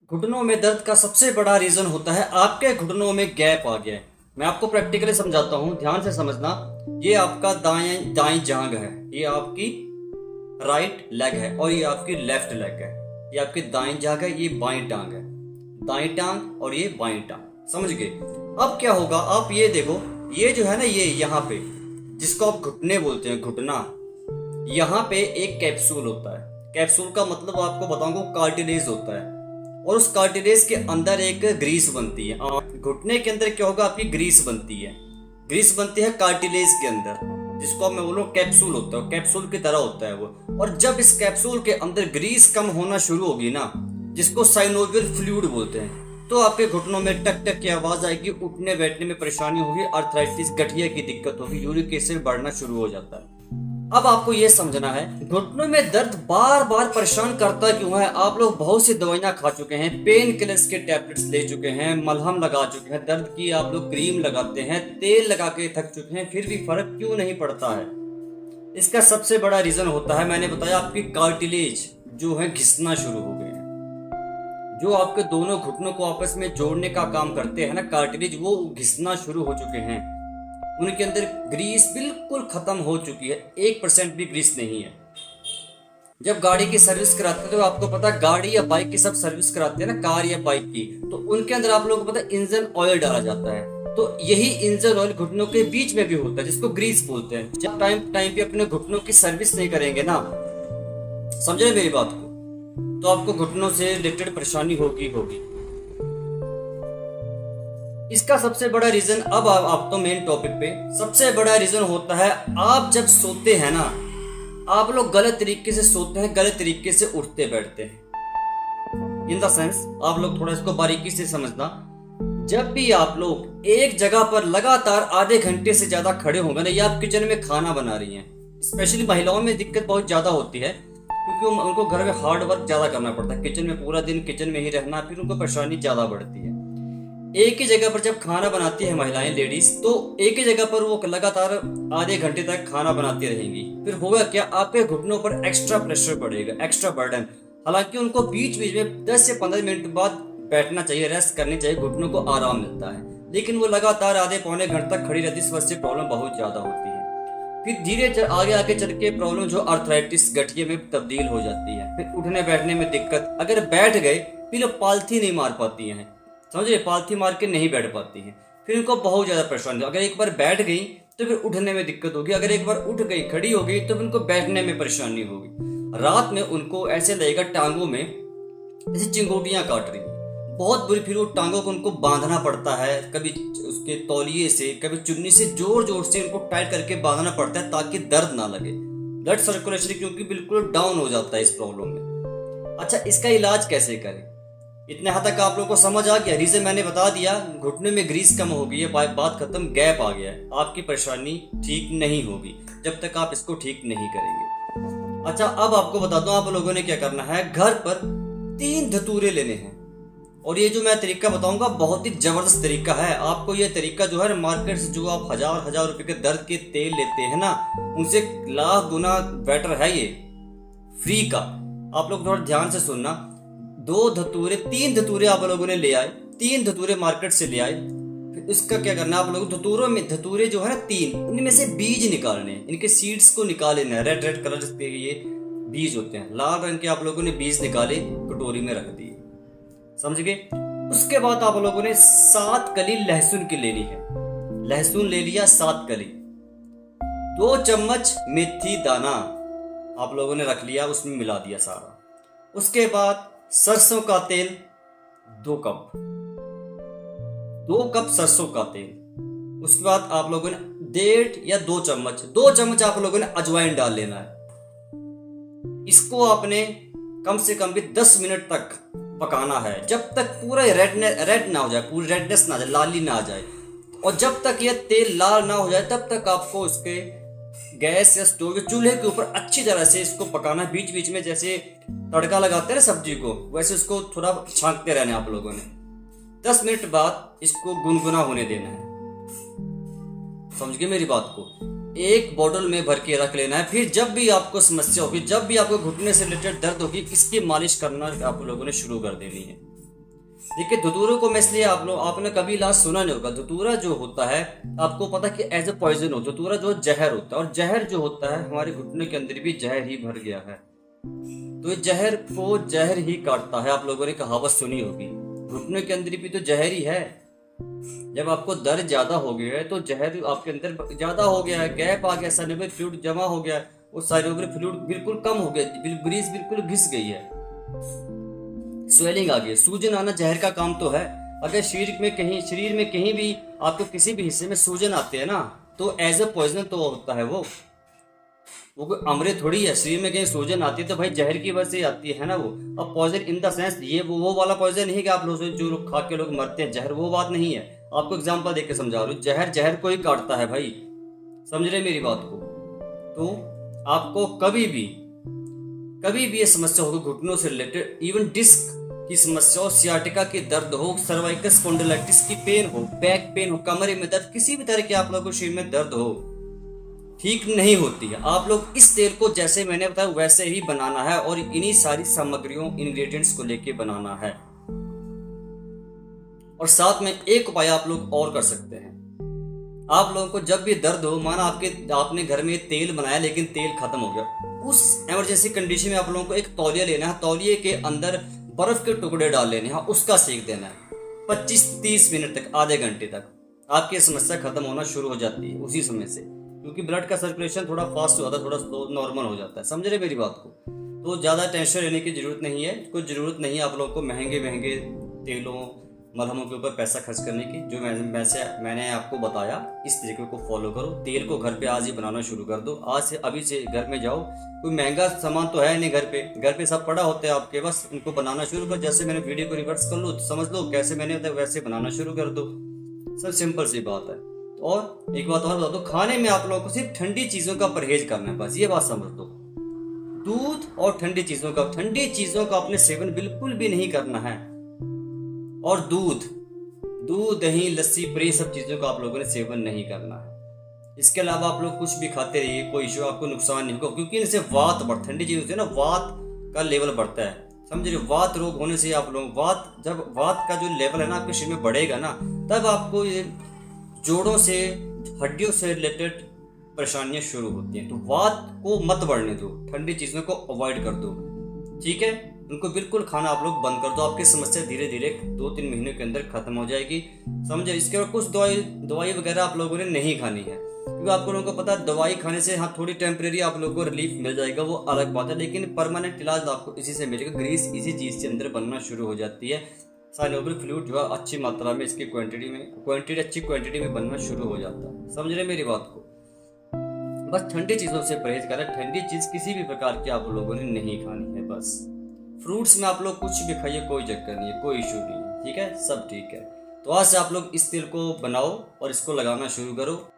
घुटनों में दर्द का सबसे बड़ा रीजन होता है आपके घुटनों में गैप आ गया है। मैं आपको प्रैक्टिकली समझाता हूँ, ध्यान से समझना। ये आपका दाएं जांघ है, ये आपकी राइट लेग है और ये आपकी लेफ्ट लेग है। ये आपकी दाएं जांघ है, ये बाएं टांग है। दाएं टांग और ये बाएं टांग, समझ गए। अब क्या होगा, आप ये देखो, ये जो है ना, ये यहाँ पे जिसको आप घुटने बोलते हैं, घुटना, यहाँ पे एक कैप्सूल होता है। कैप्सूल का मतलब आपको बताऊंगा, कार्टिलेज होता है और उस कार्टिलेज के अंदर एक ग्रीस बनती है। घुटने के अंदर क्या होगा, आपकी ग्रीस बनती है। ग्रीस बनती है कार्टिलेज के अंदर, जिसको मैं बोलूँ कैप्सूल होता है, कैप्सूल की तरह होता है वो। और जब इस कैप्सूल के अंदर ग्रीस कम होना शुरू होगी ना, जिसको साइनोवियल फ्लूइड बोलते हैं, तो आपके घुटनों में टक टक की आवाज आएगी, उठने बैठने में परेशानी होगी, अर्थराइटिस गठिया की दिक्कत होगी, यूरिक एसिड बढ़ना शुरू हो जाता है। अब आपको यह समझना है, घुटनों में दर्द बार बार परेशान करता क्यों है। आप लोग बहुत सी दवाइयां खा चुके हैं, पेन किलर्स के टैबलेट्स ले चुके हैं, मलहम लगा चुके हैं, दर्द की आप लोग क्रीम लगाते हैं, तेल लगा के थक चुके हैं, फिर भी फर्क क्यों नहीं पड़ता है। इसका सबसे बड़ा रीजन होता है, मैंने बताया, आपकी कार्टिलेज जो है घिसना शुरू हो गए हैं। जो आपके दोनों घुटनों को आपस में जोड़ने का काम करते हैं ना, कार्टिलेज, वो घिसना शुरू हो चुके हैं। उनके अंदर ग्रीस बिल्कुल खत्म हो चुकी है, 1% भी ग्रीस नहीं है। जब गाड़ी की सर्विस कराते हैं तो आपको पता, गाड़ी या बाइक की सब सर्विस कराते हैं ना, कार या बाइक की, तो उनके अंदर आप लोगों को पता इंजन ऑयल डाला जाता है। तो यही इंजन ऑयल घुटनों के बीच में भी होता है, जिसको ग्रीस बोलते हैं। जब टाइम टाइम पे अपने घुटनों की सर्विस नहीं करेंगे ना, समझे मेरी बात को, तो आपको घुटनों से रिलेटेड परेशानी होगी। इसका सबसे बड़ा रीजन, अब आप तो मेन टॉपिक पे, सबसे बड़ा रीजन होता है, आप जब सोते हैं ना, आप लोग गलत तरीके से सोते हैं, गलत तरीके से उठते बैठते हैं। इन द सेंस, आप लोग थोड़ा इसको बारीकी से समझना। जब भी आप लोग एक जगह पर लगातार आधे घंटे से ज्यादा खड़े होंगे ना, या आप किचन में खाना बना रही हैं, स्पेशली महिलाओं में दिक्कत बहुत ज्यादा होती है, क्योंकि उनको घर में हार्ड वर्क ज्यादा करना पड़ता है, किचन में पूरा दिन किचन में ही रहना, फिर उनको परेशानी ज्यादा बढ़ती है। एक ही जगह पर जब खाना बनाती है महिलाएं, लेडीज, तो एक ही जगह पर वो लगातार आधे घंटे तक खाना बनाती रहेंगी, फिर होगा क्या, आपके घुटनों पर एक्स्ट्रा प्रेशर पड़ेगा, एक्स्ट्रा बर्डन। हालांकि उनको बीच बीच में 10 से 15 मिनट बाद बैठना चाहिए, रेस्ट करनी चाहिए, घुटनों को आराम मिलता है, लेकिन वो लगातार आधे पौने घंटे तक खड़ी रहती है। इस वजह से प्रॉब्लम बहुत ज्यादा होती है। फिर धीरे आगे आगे चल के प्रॉब्लम जो अर्थराइटिस गठिए में तब्दील हो जाती है। फिर उठने बैठने में दिक्कत, अगर बैठ गए फिर पालथी नहीं मार पाती है, समझिए, पालथी मार के नहीं बैठ पाती है, फिर उनको बहुत ज्यादा परेशानी। अगर एक बार बैठ गई तो फिर उठने में दिक्कत होगी, अगर एक बार उठ गई, खड़ी हो गई, तो फिर उनको बैठने में परेशानी होगी। रात में उनको ऐसे लगेगा टांगों में जैसे चिंगोटियां काट रही, बहुत बुरी। फिर वो टांगों को उनको बांधना पड़ता है, कभी उसके तौलिए से, कभी चुन्नी से जोर जोर से उनको टाइट करके बांधना पड़ता है, ताकि दर्द ना लगे। ब्लड सर्कुलेशन क्योंकि बिल्कुल डाउन हो जाता है इस प्रॉब्लम में। अच्छा, इसका इलाज कैसे करें, इतने हद तक आप लोगों को समझ आ गया। रीजन मैंने बता दिया, घुटने में ग्रीस कम हो गई है, बात खत्म, गैप आ गया है। आपकी परेशानी ठीक नहीं होगी जब तक आप इसको ठीक नहीं करेंगे। अच्छा, अब आपको बताता हूँ, आप लोगों ने क्या करना है। घर पर 3 धतूरे लेने हैं, और ये जो मैं तरीका बताऊंगा बहुत ही जबरदस्त तरीका है। आपको ये तरीका जो है मार्केट से, जो आप हजार रुपए के दर्द के तेल लेते हैं ना, उनसे लाख गुना बेटर है ये, फ्री का। आप लोग थोड़ा ध्यान से सुनना। 3 धतूरे आप लोगों ने ले आए, 3 धतूरे मार्केट से ले आए। फिर इसका क्या करना है, आप लोग धतूरे जो है ना 3, उनमें से बीज निकालने, इनके सीड्स को निकाल लेना है। रेड कलर के ये बीज होते हैं, लाल रंग के आप लोगों ने बीज निकाले, कटोरी में रख दिए, समझ गए। उसके बाद आप लोगों ने 7 कली लहसुन की लेनी है। लहसुन ले लिया 7 कली। 2 चम्मच मेथी दाना आप लोगों ने रख लिया, उसमें मिला दिया सारा। उसके बाद सरसों का तेल 2 कप, 2 कप सरसों का तेल। उसके बाद आप लोगों ने 1.5 या 2 चम्मच आप लोगों ने अजवाइन डाल लेना है। इसको आपने कम से कम भी 10 मिनट तक पकाना है, जब तक पूरा रेड ना हो जाए, पूरी रेडनेस ना आ जाए, लाली ना आ जाए। और जब तक यह तेल लाल ना हो जाए, तब तक आपको इसके गैस या स्टोव के चूल्हे के ऊपर अच्छी तरह से इसको पकाना। बीच बीच में जैसे तड़का लगाते हैं सब्जी को, वैसे उसको थोड़ा छांकते रहना आप लोगों ने। 10 मिनट बाद इसको गुनगुना होने देना है, समझ गए मेरी बात को। एक बोतल में भर के रख लेना है। फिर जब भी आपको समस्या होगी, जब भी आपको घुटने से रिलेटेड दर्द होगी, इसकी मालिश करना आप लोगों ने शुरू कर देनी है। देखिए धतूरे को मैं इसलिए आपने कभी इलाज सुना नहीं होगा। धतूरा जो होता है आपको पता कि एज ए पॉइजन हो, धतूरा जो जहर होता है, और जहर जो होता है हमारे घुटने के अंदर भी जहर ही भर गया है। तो इस जहर को जहर ही काटता है। आप लोगों ने कहावत सुनी होगी, घुटने के अंदर भी तो जहर ही है। जब आपको दर्द ज्यादा हो गया है तो जहर आपके अंदर ज्यादा हो गया है, गैप आ गया, साइनोवियल फ्लूइड जमा हो गया, वो साइनोवियल फ्लूइड बिल्कुल कम हो गया, ग्रीस बिल्कुल घिस गई है, स्वेलिंग आ गई, सूजन आना जहर का काम तो है। अगर शरीर में कहीं भी आपको किसी भी हिस्से में सूजन आते हैं ना, तो एज ए पॉइजन तो होता है वो कोई अमृत थोड़ी है। शरीर में कहीं सूजन आती है तो भाई जहर की वजह से आती है ना वो। अब पॉइजन इन द सेंस ये वो वाला पॉइजन नहीं है कि आप लोग जो खा के लोग मरते हैं जहर, वो बात नहीं है। आपको एग्जांपल देके समझा रहा हूँ, जहर को ही काटता है भाई, समझ रहे मेरी बात को। तो आपको कभी भी ये समस्या होगी घुटनों से रिलेटेड, इवन डिस्क की समस्या हो, सियाटिका की दर्द हो, सर्वाइकल स्पॉन्डिलाइटिस की पेन हो, बैक पेन हो, कमरे में दर्द, किसी भी तरह के आप लोगों को शरीर में दर्द हो, ठीक नहीं होती है। आप लोग इस तेल को जैसे मैंने बताया वैसे ही बनाना है और इन्हीं सारी सामग्रियों इंग्रेडिएंट्स को लेके बनाना है। और साथ में एक उपाय आप लोग और कर सकते हैं। आप लोगों को जब भी दर्द हो, माना आपने घर में तेल बनाया लेकिन तेल खत्म हो गया, उस इमरजेंसी कंडीशन में आप लोगों को एक तौलिया लेना है, तौलिए के अंदर बर्फ के टुकड़े डाल लेने हैं, उसका सेक देना है 25-30 मिनट तक, आधे घंटे तक आपकी समस्या खत्म होना शुरू हो जाती है उसी समय से, क्योंकि ब्लड का सर्कुलेशन थोड़ा फास्ट हो जाता है, थोड़ा स्लो नॉर्मल हो जाता है। समझ रहे मेरी बात को। तो ज़्यादा टेंशन लेने की जरूरत नहीं है, कोई ज़रूरत नहीं है आप लोगों को महंगे तेलों मलहमों के ऊपर पैसा खर्च करने की। जो मैंने आपको बताया इस तरीके को फॉलो करो। तेल को घर पे आज ही बनाना शुरू कर दो, आज से अभी से घर में जाओ। कोई महंगा सामान तो है नहीं, घर पे सब पड़ा होता है आपके, बस उनको बनाना शुरू कर। जैसे मैंने वीडियो को रिवर्स कर लो, समझ लो कैसे मैंने बताया वैसे बनाना शुरू कर दो। सब सिंपल सी बात है। और एक बात और बता दो, खाने में आप लोगों को सिर्फ ठंडी चीजों का परहेज करना है, बस ये बात समझ लो। दूध और ठंडी चीजों का अपने सेवन बिल्कुल भी नहीं करना है। और दूध, दही, लस्सी, पनीर, सब चीजों का आप लोगों ने सेवन नहीं करना है। इसके अलावा आप लोग कुछ भी खाते रहिए, कोई इशू आपको नुकसान नहीं होगा, क्योंकि इनसे वात बढ़ता, ठंडी चीजों से ना वात का लेवल बढ़ता है। समझ रहे, वात रोग होने से आप लोग जब वात का जो लेवल है ना आपके शरीर में बढ़ेगा ना, तब आपको ये जोड़ों से, हड्डियों से रिलेटेड परेशानियां शुरू होती हैं। तो वात को मत बढ़ने दो, ठंडी चीजों को अवॉइड कर दो, ठीक है। उनको बिल्कुल खाना आप लोग बंद कर दो, आपकी समस्या धीरे धीरे 2-3 महीने के अंदर खत्म हो जाएगी। समझे। इसके बाद कुछ दवाई वगैरह आप लोगों ने नहीं खानी है, क्योंकि आप लोगों को पता है दवाई खाने से हाँ थोड़ी टेम्परेरी आप लोगों को रिलीफ मिल जाएगा, वो अलग बात है, लेकिन परमानेंट इलाज आपको इसी से मिलेगा। ग्रीस इसी चीज से अंदर बनना शुरू हो जाती है। साइनोवियल फ्लूइड जो है अच्छी मात्रा में, इसकी अच्छी क्वांटिटी में बनना शुरू हो जाता है। समझ रहे मेरी बात को। बस ठंडी चीजों से परहेज करें, ठंडी चीज किसी भी प्रकार की आप लोगों ने नहीं खानी है। बस फ्रूट्स में आप लोग कुछ भी खाइए, कोई चक्कर नहीं है, कोई इशू नहीं है, ठीक है, सब ठीक है। तो आज से आप लोग इस तेल को बनाओ और इसको लगाना शुरू करो।